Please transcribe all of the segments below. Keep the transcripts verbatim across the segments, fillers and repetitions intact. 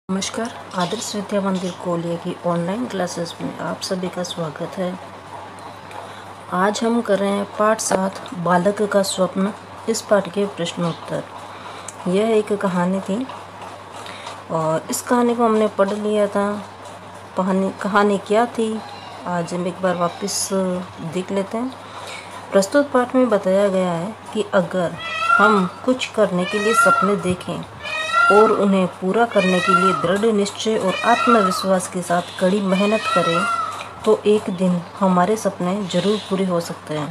नमस्कार। आदर्श विद्या मंदिर कोलिया की ऑनलाइन क्लासेस में आप सभी का स्वागत है। आज हम कर रहे हैं पाठ सात बालक का स्वप्न। इस पाठ के प्रश्नोत्तर। यह एक कहानी थी और इस कहानी को हमने पढ़ लिया था। कहानी कहानी क्या थी आज हम एक बार वापस देख लेते हैं। प्रस्तुत पाठ में बताया गया है कि अगर हम कुछ करने के लिए सपने देखें और उन्हें पूरा करने के लिए दृढ़ निश्चय और आत्मविश्वास के साथ कड़ी मेहनत करें तो एक दिन हमारे सपने जरूर पूरे हो सकते हैं।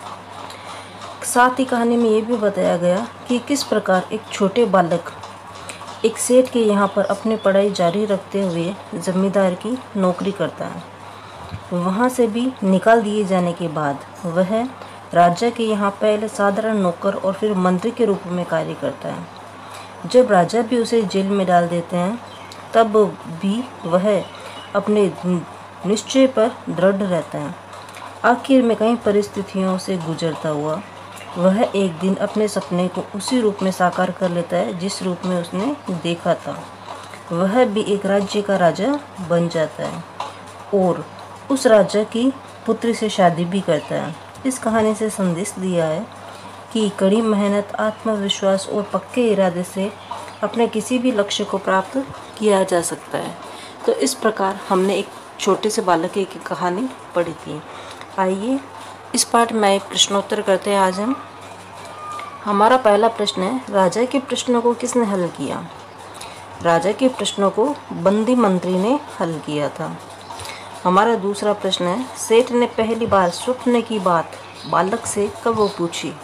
साथ ही कहानी में ये भी बताया गया कि किस प्रकार एक छोटे बालक एक सेठ के यहाँ पर अपनी पढ़ाई जारी रखते हुए जमींदार की नौकरी करता है। वहाँ से भी निकाल दिए जाने के बाद वह राजा के यहाँ पहले साधारण नौकर और फिर मंत्री के रूप में कार्य करता है। जब राजा भी उसे जेल में डाल देते हैं तब भी वह अपने निश्चय पर दृढ़ रहता है। आखिर में कई परिस्थितियों से गुजरता हुआ वह एक दिन अपने सपने को उसी रूप में साकार कर लेता है जिस रूप में उसने देखा था। वह भी एक राज्य का राजा बन जाता है और उस राजा की पुत्री से शादी भी करता है। इस कहानी से संदेश दिया है कि कड़ी मेहनत, आत्मविश्वास और पक्के इरादे से अपने किसी भी लक्ष्य को प्राप्त किया जा सकता है। तो इस प्रकार हमने एक छोटे से बालक की कहानी पढ़ी थी। आइए इस पाठ में एक प्रश्नोत्तर करते हैं। आज हम हमारा पहला प्रश्न है, राजा के प्रश्नों को किसने हल किया? राजा के प्रश्नों को बंदी मंत्री ने हल किया था। हमारा दूसरा प्रश्न है, सेठ ने पहली बार स्वप्न की बात बालक से कब पूछी?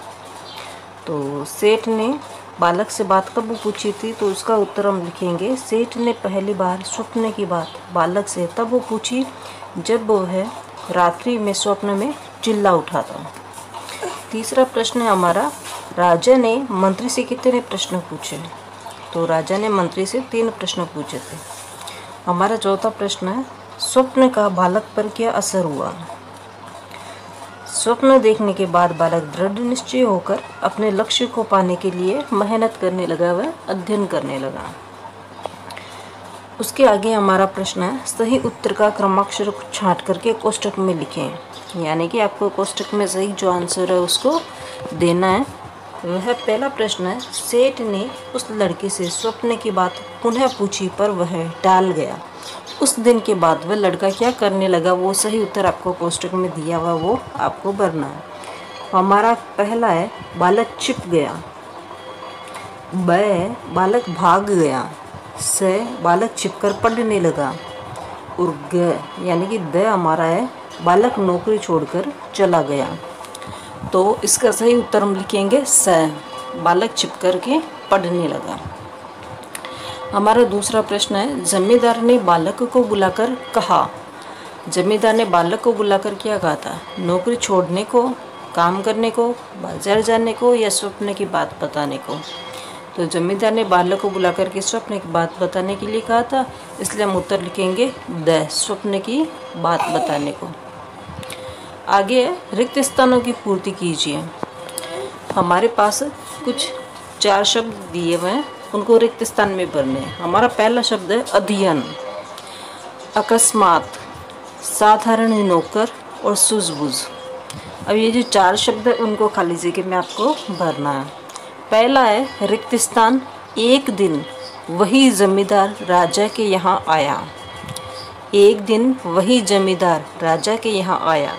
तो सेठ ने बालक से बात कब पूछी थी? तो उसका उत्तर हम लिखेंगे, सेठ ने पहली बार स्वप्न की बात बालक से तब वो पूछी जब वह रात्रि में स्वप्न में चिल्ला उठा था। तीसरा प्रश्न है हमारा, राजा ने मंत्री से कितने प्रश्न पूछे? तो राजा ने मंत्री से तीन प्रश्न पूछे थे। हमारा चौथा प्रश्न है, स्वप्न का बालक पर क्या असर हुआ? स्वप्न देखने के बाद बालक दृढ़ निश्चय होकर अपने लक्ष्य को पाने के लिए मेहनत करने लगा, वह अध्ययन करने लगा। उसके आगे हमारा प्रश्न है, सही उत्तर का क्रमाक्षर छांट करके कोष्टक में लिखें। यानी कि आपको कोष्टक में सही जो आंसर है उसको देना है। वह पहला प्रश्न है, सेठ ने उस लड़के से स्वप्न की बात पुनः पूछी पर वह टाल गया। उस दिन के बाद वह लड़का क्या करने लगा? वो सही उत्तर आपको कोष्टक में दिया हुआ वो आपको भरना है। हमारा पहला है, बालक छिप गया। ब, बालक भाग गया। स, बालक छिपकर पढ़ने लगा। और ग यानी कि द हमारा है, बालक नौकरी छोड़कर चला गया। तो इसका सही उत्तर हम लिखेंगे स, बालक छिपकर के पढ़ने लगा। हमारा दूसरा प्रश्न है, जमींदार ने बालक को बुलाकर कहा। जमींदार ने बालक को बुलाकर क्या कहा था? नौकरी छोड़ने को, काम करने को, बाजार जाने को या स्वप्न की बात बताने को? तो जमींदार ने बालक को बुलाकर के स्वप्न की बात बताने के लिए कहा था, इसलिए हम उत्तर लिखेंगे द, स्वप्न की बात बताने को। आगे है, रिक्त स्थानों की पूर्ति कीजिए। हमारे पास कुछ चार शब्द दिए हुए हैं, उनको रिक्त स्थान में भरने हैं। हमारा पहला शब्द है अध्ययन, अकस्मात, साधारण नौकर और सूझबूझ। अब ये जो चार शब्द है उनको खाली जगह में आपको भरना है। पहला है रिक्त स्थान, एक दिन वही जमींदार राजा के यहाँ आया। एक दिन वही जमींदार राजा के यहाँ आया।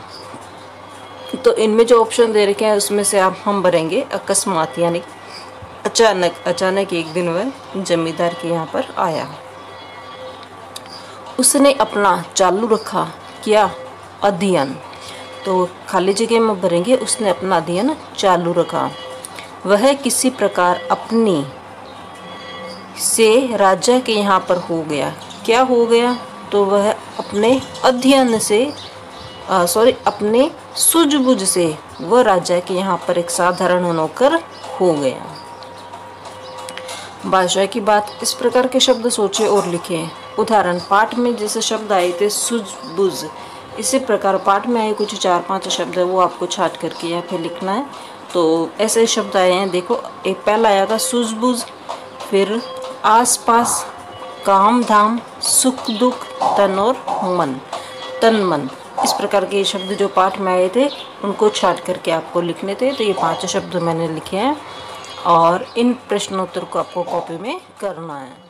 तो इनमें जो ऑप्शन दे रखे हैं उसमें से आप हम भरेंगे अकस्मात, यानी अचानक अचानक एक दिन वह जमींदार के यहाँ पर आया। उसने अपना चालू रखा, क्या? अध्ययन। तो खाली जगह में भरेंगे उसने अपना अध्ययन चालू रखा। वह किसी प्रकार अपनी से राजा के यहाँ पर हो गया। क्या हो गया? तो वह अपने अध्ययन से सॉरी अपने सूझबूझ से वह राजा के यहाँ पर एक साधारण नौकर हो गया। भाषा की बात, इस प्रकार के शब्द सोचें और लिखें। उदाहरण, पाठ में जैसे शब्द आए थे सूझबूझ, इसी प्रकार पाठ में आए कुछ चार पांच शब्द है वो आपको छाट करके यहाँ पे लिखना है। तो ऐसे शब्द आए हैं, देखो एक पहला आया था सूझबूझ, फिर आसपास, काम धाम, सुख दुख, तन और मन, तन मन। इस प्रकार के शब्द जो पाठ में आए थे उनको छाट करके आपको लिखने थे। तो ये पांचों शब्द मैंने लिखे हैं और इन प्रश्नोत्तर को आपको कॉपी में करना है।